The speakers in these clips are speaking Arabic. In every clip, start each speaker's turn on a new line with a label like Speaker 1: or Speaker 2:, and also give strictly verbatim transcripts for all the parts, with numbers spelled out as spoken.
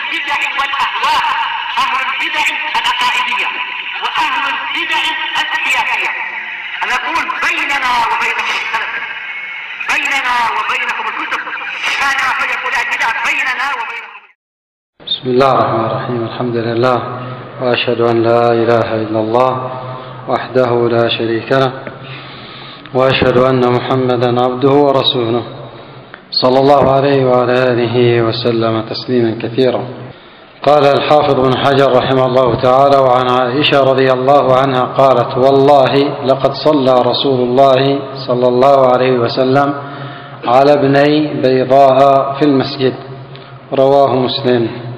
Speaker 1: البدع والأهواء، أهل البدع العقائدية وأهل البدع السياسية. أنا أقول بيننا وبينكم السلف، بيننا وبينكم الكتب، كان أحد يقول البدع بيننا وبينكم.
Speaker 2: بسم الله الرحمن الرحيم. الحمد لله، وأشهد أن لا إله إلا الله وحده لا شريك له، وأشهد أن محمدا عبده ورسوله صلى الله عليه وعلى آله وسلم تسليما كثيرا. قال الحافظ بن حجر رحمه الله تعالى: وعن عائشة رضي الله عنها قالت: والله لقد صلى رسول الله صلى الله عليه وسلم على ابني بيضاء في المسجد. رواه مسلم.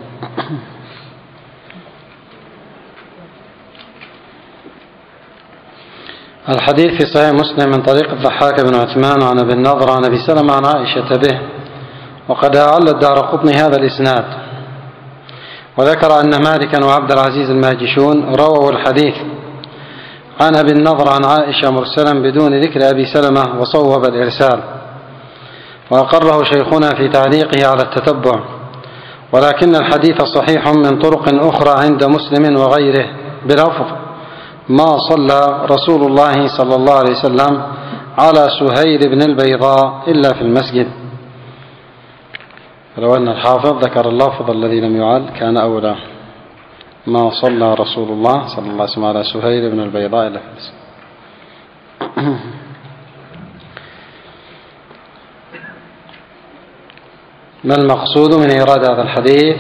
Speaker 2: الحديث في صحيح مسلم من طريق الضحاك بن عثمان عن ابي النضر عن ابي سلمة عن عائشة به، وقد أعل الدارقطني هذا الإسناد، وذكر أن مالكا وعبد العزيز الماجشون رووا الحديث عن ابي النضر عن عائشة مرسلا بدون ذكر ابي سلمة، وصوب الإرسال، وأقره شيخنا في تعليقه على التتبع، ولكن الحديث صحيح من طرق أخرى عند مسلم وغيره بلفظ: ما صلى رسول الله صلى الله عليه وسلم على سهيل بن البيضاء إلا في المسجد. لو أن الحافظ ذكر اللفظ الذي لم يعل كان أولى: ما صلى رسول الله صلى الله عليه وسلم على سهيل بن البيضاء إلا في المسجد. ما المقصود من إيراد هذا الحديث؟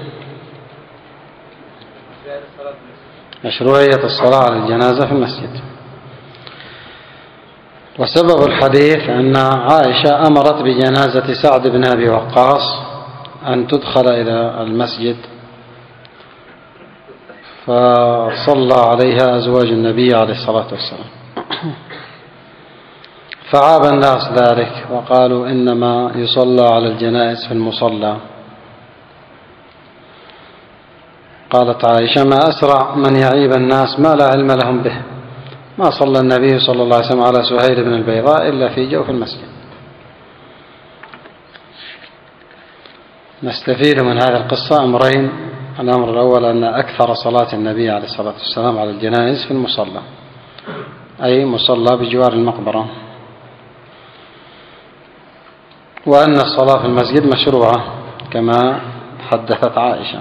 Speaker 2: مشروعية الصلاة على الجنازة في المسجد. وسبب الحديث أن عائشة أمرت بجنازة سعد بن أبي وقاص أن تدخل إلى المسجد، فصلى عليها أزواج النبي عليه الصلاة والسلام، فعاب الناس ذلك وقالوا إنما يصلى على الجنائز في المصلى. قالت عائشة: ما أسرع من يعيب الناس ما لا علم لهم به، ما صلى النبي صلى الله عليه وسلم على سهيل بن البيضاء إلا في جوف المسجد. نستفيد من هذه القصة أمرين: الأمر الأول أن أكثر صلاة النبي عليه الصلاة والسلام على الجنائز في المصلى، أي مصلى بجوار المقبرة، وأن الصلاة في المسجد مشروعة كما حدثت عائشة.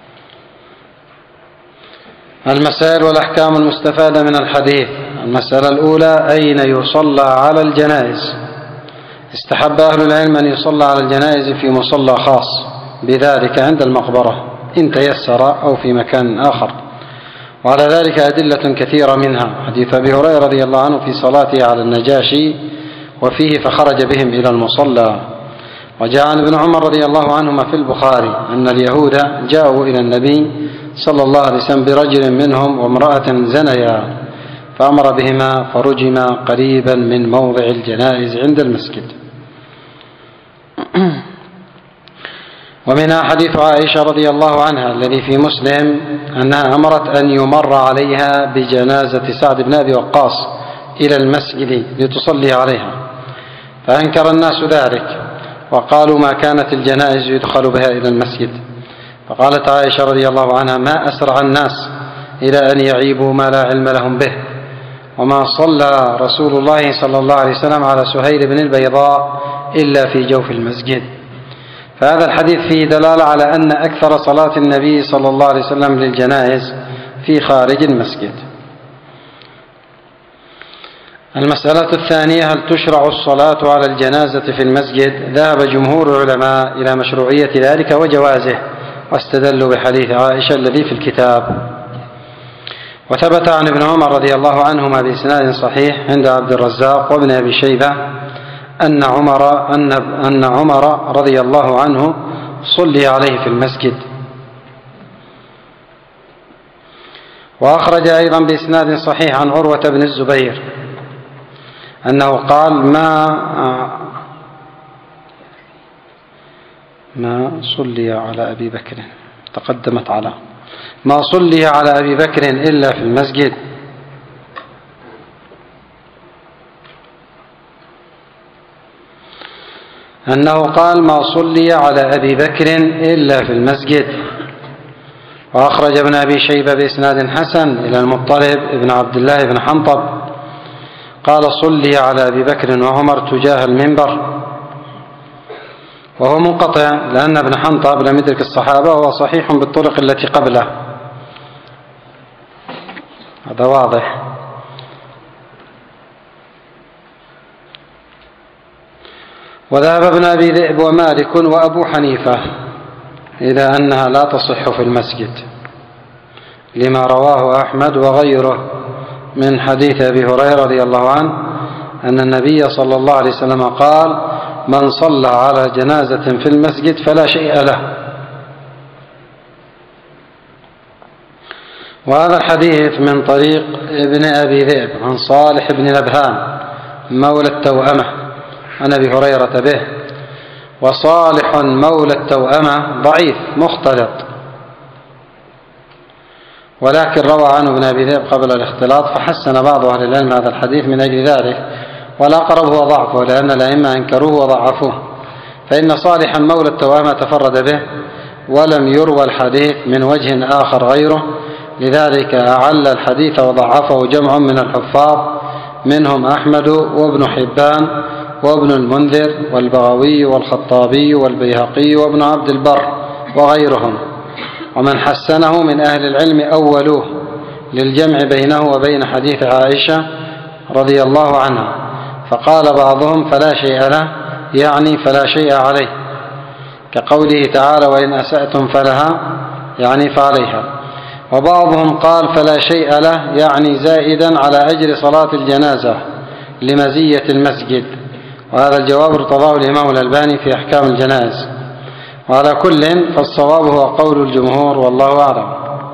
Speaker 2: المسائل والأحكام المستفادة من الحديث: المسألة الأولى: أين يصلى على الجنائز؟ استحب أهل العلم أن يصلى على الجنائز في مصلى خاص بذلك عند المقبرة إن تيسر أو في مكان آخر، وعلى ذلك أدلة كثيرة، منها حديث أبي هريرة رضي الله عنه في صلاته على النجاشي وفيه: فخرج بهم إلى المصلى. وجاء عن ابن عمر رضي الله عنهما في البخاري أن اليهود جاءوا إلى النبي صلى الله عليه وسلم برجل منهم وامرأة زنيا، فأمر بهما فرجما قريبا من موضع الجنائز عند المسجد. ومنها حديث عائشة رضي الله عنها الذي في مسلم أنها أمرت أن يمر عليها بجنازة سعد بن أبي وقاص إلى المسجد لتصلي عليها، فأنكر الناس ذلك وقالوا: ما كانت الجنائز يدخل بها إلى المسجد. فقالت عائشة رضي الله عنها: ما أسرع الناس إلى أن يعيبوا ما لا علم لهم به، وما صلى رسول الله صلى الله عليه وسلم على سهيل بن البيضاء إلا في جوف المسجد. فهذا الحديث فيه دلالة على أن أكثر صلاة النبي صلى الله عليه وسلم للجنائز في خارج المسجد. المسألة الثانية: هل تشرع الصلاة على الجنازة في المسجد؟ ذهب جمهور العلماء إلى مشروعية ذلك وجوازه، واستدلوا بحديث عائشة الذي في الكتاب. وثبت عن ابن عمر رضي الله عنهما بإسناد صحيح عند عبد الرزاق وابن أبي شيبة أن عمر, أن, أن عمر رضي الله عنه صلي عليه في المسجد. وأخرج أيضا بإسناد صحيح عن عروة بن الزبير أنه قال: ما ما صلي على أبي بكر، تقدمت على ما صلي على أبي بكر إلا في المسجد. أنه قال: ما صلي على أبي بكر إلا في المسجد. وأخرج ابن أبي شيبة بإسناد حسن إلى المطلب بن عبد الله بن حنطب قال صلي على أبي بكر وعمر تجاه المنبر، وهو منقطع لأن ابن حنطب لم يدرك الصحابة، وهو صحيح بالطرق التي قبله، هذا واضح. وذهب ابن أبي ذئب ومالك وأبو حنيفة إلى أنها لا تصح في المسجد، لما رواه أحمد وغيره من حديث أبي هريرة رضي الله عنه أن النبي صلى الله عليه وسلم قال: من صلى على جنازة في المسجد فلا شيء له. وهذا الحديث من طريق ابن أبي ذئب عن صالح بن نبهان مولى التوأمة عن أبي هريرة به، وصالح مولى التوأمة ضعيف مختلط، ولكن روى عنه ابن أبي ذئب قبل الاختلاط، فحسن بعض أهل العلم هذا الحديث من أجل ذلك، والأقرب هو ضعفه لأن الأئمة أنكروه وضعفوه، فإن صالحا مولى التوأمة تفرد به ولم يروى الحديث من وجه آخر غيره، لذلك أعل الحديث وضعفه جمع من الحفاظ منهم أحمد وابن حبان وابن المنذر والبغوي والخطابي والبيهقي وابن عبد البر وغيرهم، ومن حسنه من أهل العلم أولوه للجمع بينه وبين حديث عائشة رضي الله عنها، فقال بعضهم فلا شيء له، يعني فلا شيء عليه، كقوله تعالى: وإن أسأتم فلها، يعني فعليها. وبعضهم قال فلا شيء له، يعني زائدا على أجر صلاة الجنازة لمزية المسجد، وهذا الجواب ارتضاه الإمام الألباني في أحكام الجنائز. وعلى كل فالصواب هو قول الجمهور والله أعلم.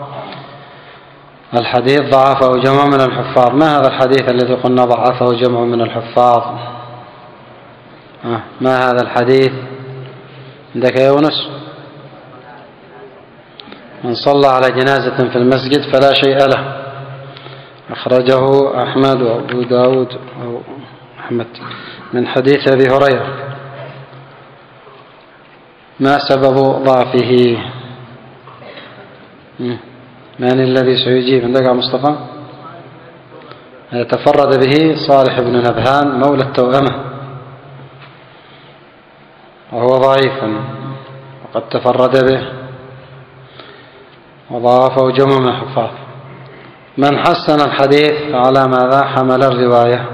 Speaker 2: الحديث ضعفه جمع من الحفاظ. ما هذا الحديث الذي قلنا ضعفه جمع من الحفاظ؟ ما هذا الحديث عندك يا يونس؟ من صلى على جنازة في المسجد فلا شيء له، أخرجه أحمد وأبو داود أو أحمد من حديث أبي هريرة. ما سبب ضعفه؟ من الذي سيجيب؟ عندك يا مصطفى؟ تفرد به صالح بن نبهان مولى التوأمة، وهو ضعيف وقد تفرد به وضعفه جمع من الحفاظ. من حسن الحديث على ماذا حمل الرواية؟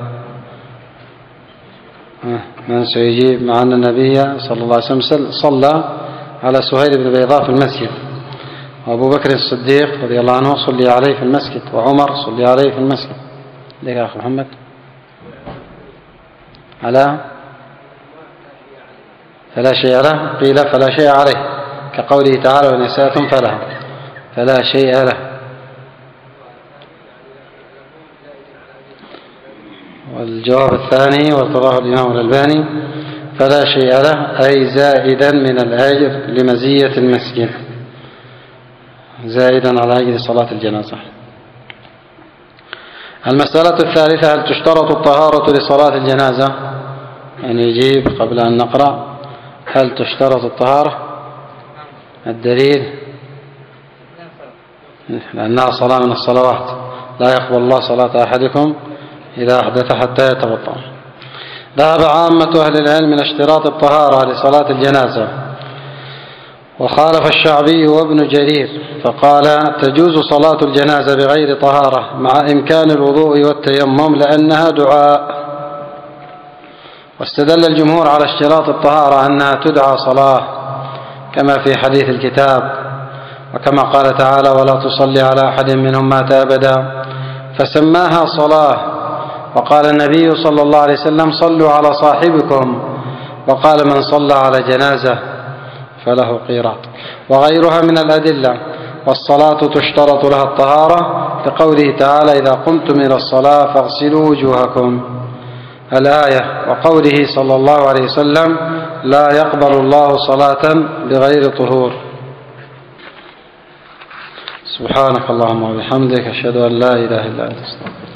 Speaker 2: من سيجيب؟ مع أن النبي صلى الله عليه وسلم صلى على سهيل بن بيضاء في المسجد، وأبو بكر الصديق رضي الله عنه صلي عليه في المسجد، وعمر صلي عليه في المسجد. ليك يا أخي محمد على فلا شيء له، قيل فلا شيء عليه، كقوله تعالى: وإن أسأتم فلها، فلا شيء له. والجواب الثاني وارتضاه الإمام الألباني: فلا شيء له، أي زائدا من الأجر لمزية المسجد، زائدا على أجر صلاة الجنازة. المسألة الثالثة: هل تشترط الطهارة لصلاة الجنازة؟ يعني يجيب قبل أن نقرأ: هل تشترط الطهارة؟ الدليل: لأنها صلاة من الصلوات، لا يقبل الله صلاة أحدكم إذا أحدث حتى يتوضأ. ذهب عامة أهل العلم من اشتراط الطهارة لصلاة الجنازة، وخالف الشعبي وابن جرير فقال: تجوز صلاة الجنازة بغير طهارة مع إمكان الوضوء والتيمم لأنها دعاء. واستدل الجمهور على اشتراط الطهارة أنها تدعى صلاة، كما في حديث الكتاب، وكما قال تعالى: ولا تصلي على أحد منهم مات أبدا، فسماها صلاة. وقال النبي صلى الله عليه وسلم: صلوا على صاحبكم، وقال: من صلى على جنازة فله قيراط، وغيرها من الأدلة. والصلاة تشترط لها الطهارة لقوله تعالى: إذا قمتم إلى الصلاة فاغسلوا وجوهكم، الآية، وقوله صلى الله عليه وسلم: لا يقبل الله صلاة بغير طهور. سبحانك اللهم وبحمدك، أشهد أن لا إله إلا أنت، أستغفرك.